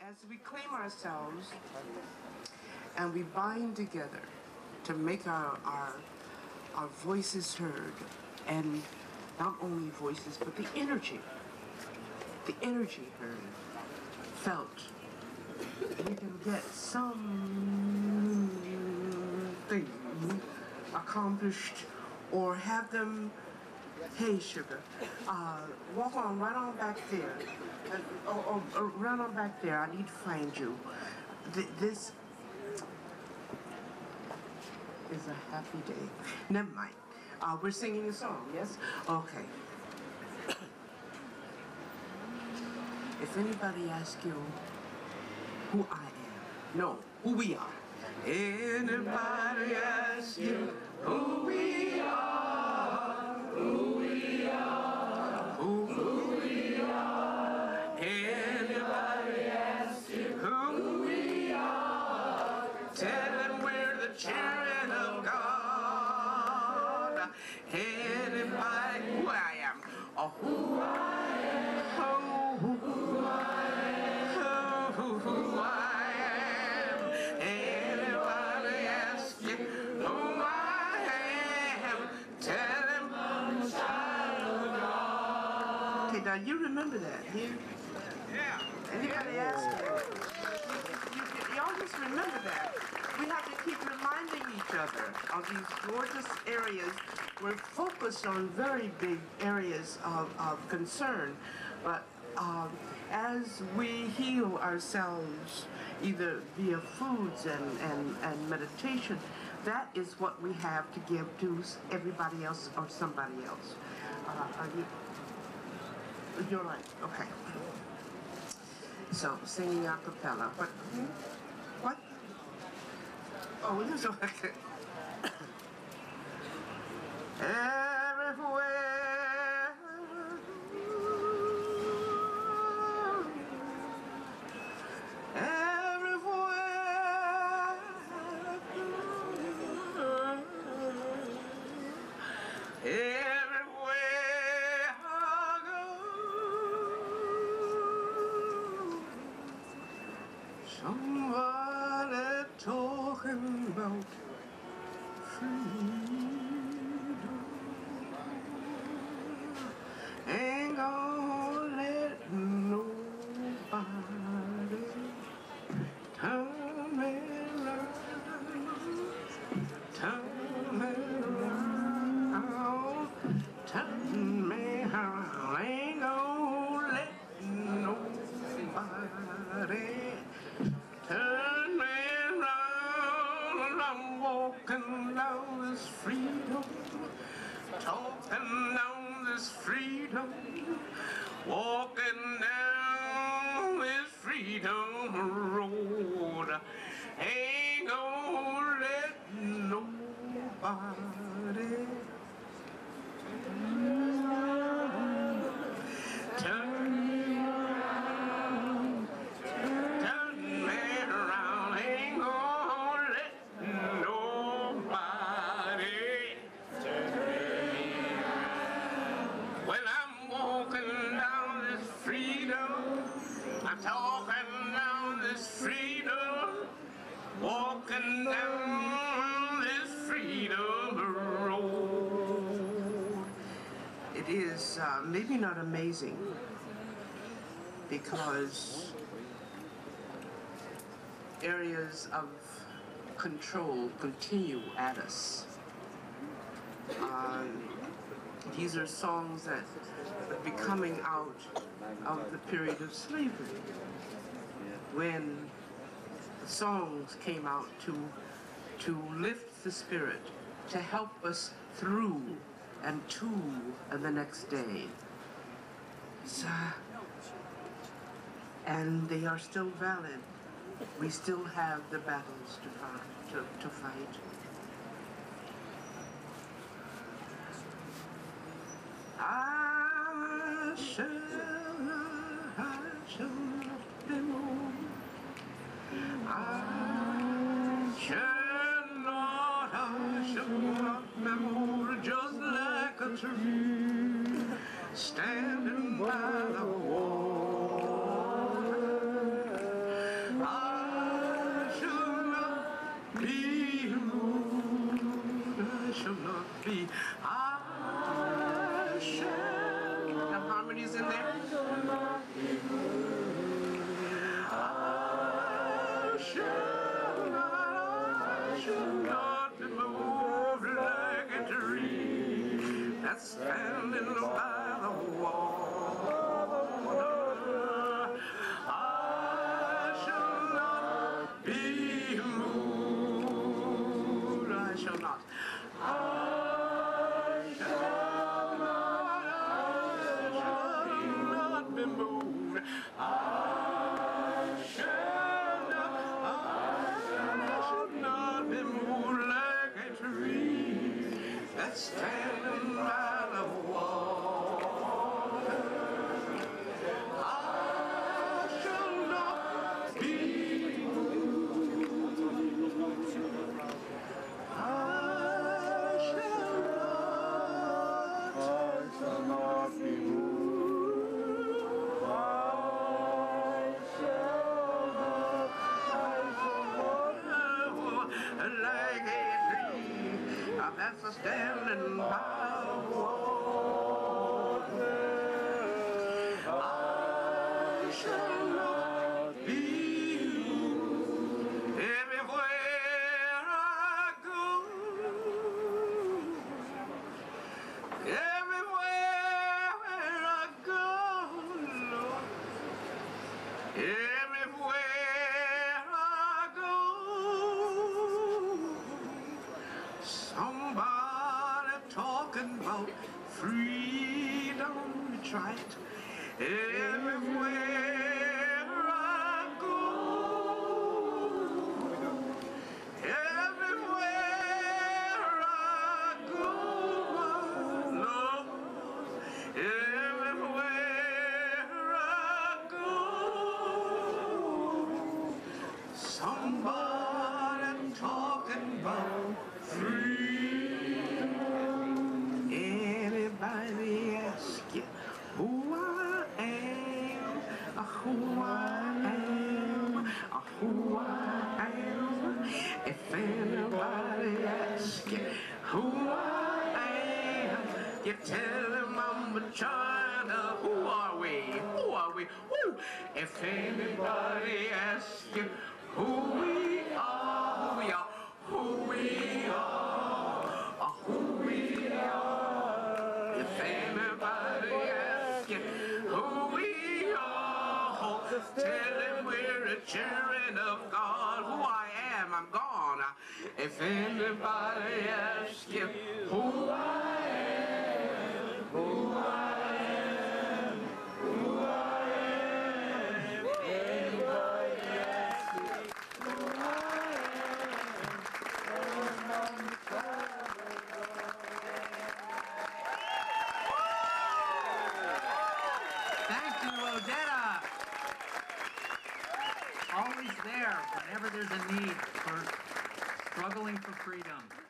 as we claim ourselves and we bind together to make our voices heard, and not only voices but the energy heard, felt, we can get something accomplished or have them. Hey, sugar, walk on right on back there. Run on back there. I need to find you. This is a happy day. Never mind. We're singing a song, yes? Okay. If anybody asks you who I am, no, who we are. Anybody asks you who we are, who we are, who we are. Anybody asks you who we are, tell them we're the children of God. Anybody, who I am, or who I am, who I am, who I am. Anybody asks you who I am, tell them I'm a child of God. Okay, now you remember that here? Yeah. Anybody ask you? Y'all just remember that. We have to keep reminding each other of these gorgeous areas. We're focused on very big areas of concern, but as we heal ourselves, either via foods and meditation, that is what we have to give to everybody else or somebody else. You're right, okay. So, singing a cappella, but, what? Oh, this is okay. Everywhere, everywhere I go, somebody talking about freedom. Ain't gonna let nobody turn me around, turn me around, turn me around. Ain't gonna let nobody turn me around. I'm walking down this freedom, talking down this freedom, walking down this freedom road. Ain't gonna let nobody turn me around, turn me around. Ain't gonna let nobody turn me around. When I'm walking down this freedom, I'm talking down this freedom, walking down this freedom road. It is maybe not amazing, because areas of control continue at us. These are songs that would be coming out of the period of slavery, when songs came out to lift the spirit, to help us through and to the next day. So, and they are still valid. We still have the battles to fight. I shall not be moved. I shall not be moved, just like a tree standing by the wall. shall not be. I shall. Have harmonies in there? I shall not be moved like a tree that's standing by the wall. I shall not be moved. I shall not. I shall not be moved. I shall not be moved like a tree that's standing by the wall. I shall not be moved. I shall not be moved. Like a tree that's standing by the water. I shall not be moved. Everywhere I go, everywhere I go, Lord, everywhere I go, somebody talking about freedom, try it. Everywhere I go, everywhere I go, Lord, everywhere I go, somebody talking about freedom. Anybody ask you who I am, who I am, who I am? If anybody asks you who I am, you tell them I'm a child of who are we? Who are we? Who? If anybody asks you who we are, who we are, who we are, who we are. If anybody asks you who we are, tell them we're a children of God. Who I am, I'm gone. If anybody asks you who I am, who I am, who I am, if anybody asks you who I am, Thank you, Odetta. Always there whenever there's a need for struggling for freedom.